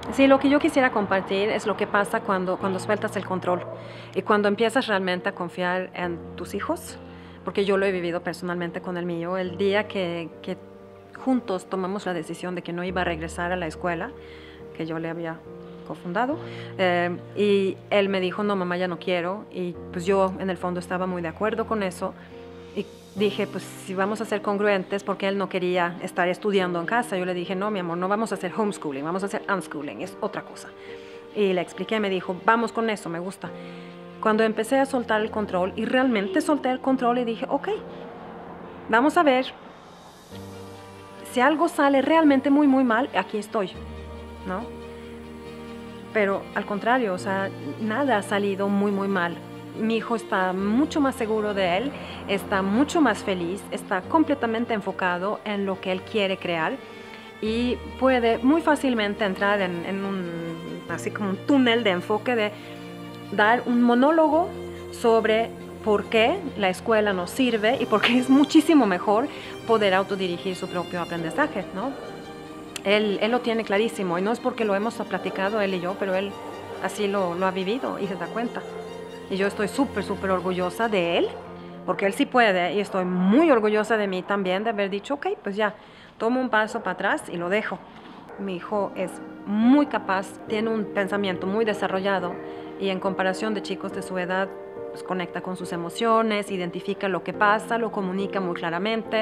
Sí, lo que yo quisiera compartir es lo que pasa cuando sueltas el control y cuando empiezas realmente a confiar en tus hijos, porque yo lo he vivido personalmente con el mío. El día que juntos tomamos la decisión de que no iba a regresar a la escuela, que yo le había cofundado, y él me dijo, no, mamá, ya no quiero, y pues yo en el fondo estaba muy de acuerdo con eso, y dije, pues si vamos a ser congruentes, porque él no quería estar estudiando en casa. Yo le dije, no, mi amor, no vamos a hacer homeschooling, vamos a hacer unschooling, es otra cosa. Y le expliqué, me dijo, vamos con eso, me gusta. Cuando empecé a soltar el control, y realmente solté el control y dije, ok, vamos a ver, si algo sale realmente muy, muy mal, aquí estoy, ¿no? Pero al contrario, o sea, nada ha salido muy, muy mal. Mi hijo está mucho más seguro de él, está mucho más feliz, está completamente enfocado en lo que él quiere crear y puede muy fácilmente entrar en así como un túnel de enfoque de dar un monólogo sobre por qué la escuela nos sirve y por qué es muchísimo mejor poder autodirigir su propio aprendizaje, ¿no? Él lo tiene clarísimo y no es porque lo hemos platicado él y yo, pero él así lo ha vivido y se da cuenta. Y yo estoy súper, súper orgullosa de él, porque él sí puede, y estoy muy orgullosa de mí también de haber dicho, ok, pues ya, tomo un paso para atrás y lo dejo. Mi hijo es muy capaz, tiene un pensamiento muy desarrollado y en comparación de chicos de su edad, pues conecta con sus emociones, identifica lo que pasa, lo comunica muy claramente.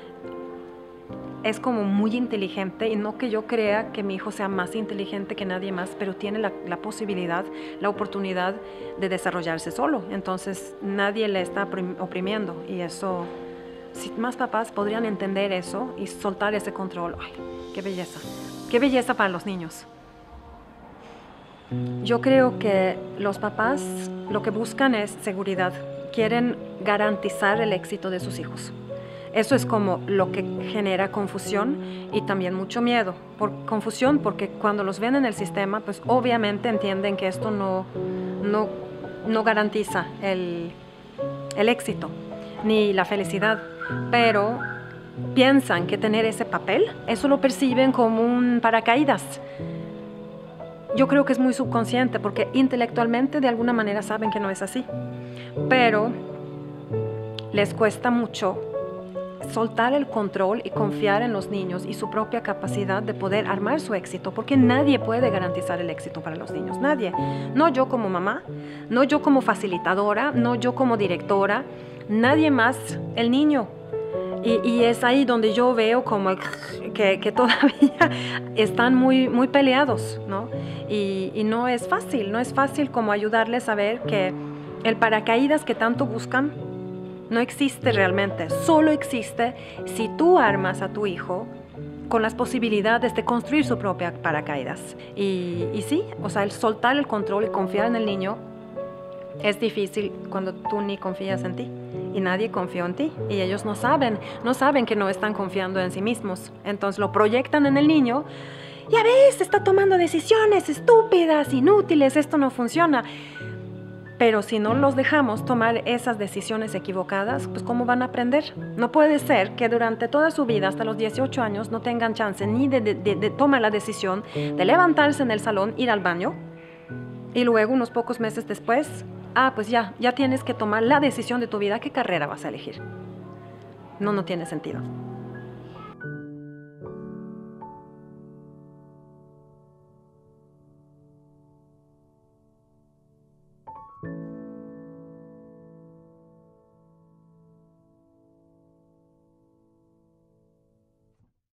Es como muy inteligente y no que yo crea que mi hijo sea más inteligente que nadie más, pero tiene la posibilidad, la oportunidad de desarrollarse solo. Entonces nadie le está oprimiendo y eso, si más papás podrían entender eso y soltar ese control, ¡ay, qué belleza para los niños! Yo creo que los papás lo que buscan es seguridad, quieren garantizar el éxito de sus hijos. Eso es como lo que genera confusión y también mucho miedo. Por confusión porque cuando los ven en el sistema, pues obviamente entienden que esto no garantiza el éxito ni la felicidad, pero piensan que tener ese papel, eso lo perciben como un paracaídas. Yo creo que es muy subconsciente porque intelectualmente de alguna manera saben que no es así, pero les cuesta mucho soltar el control y confiar en los niños y su propia capacidad de poder armar su éxito, porque nadie puede garantizar el éxito para los niños, nadie. No yo como mamá, no yo como facilitadora, no yo como directora, nadie más, el niño. Y es ahí donde yo veo como que todavía están muy, muy peleados, ¿no? Y no es fácil como ayudarles a ver que el paracaídas que tanto buscan no existe realmente, solo existe si tú armas a tu hijo con las posibilidades de construir su propia paracaídas. Y sí, o sea, el soltar el control y confiar en el niño es difícil cuando tú ni confías en ti y nadie confió en ti y ellos no saben que no están confiando en sí mismos. Entonces lo proyectan en el niño. Ya ves, está tomando decisiones estúpidas, inútiles, esto no funciona. Pero si no los dejamos tomar esas decisiones equivocadas, pues ¿cómo van a aprender? No puede ser que durante toda su vida, hasta los 18 años, no tengan chance ni de tomar la decisión de levantarse en el salón, ir al baño, y luego, unos pocos meses después, pues ya tienes que tomar la decisión de tu vida, ¿qué carrera vas a elegir? No tiene sentido.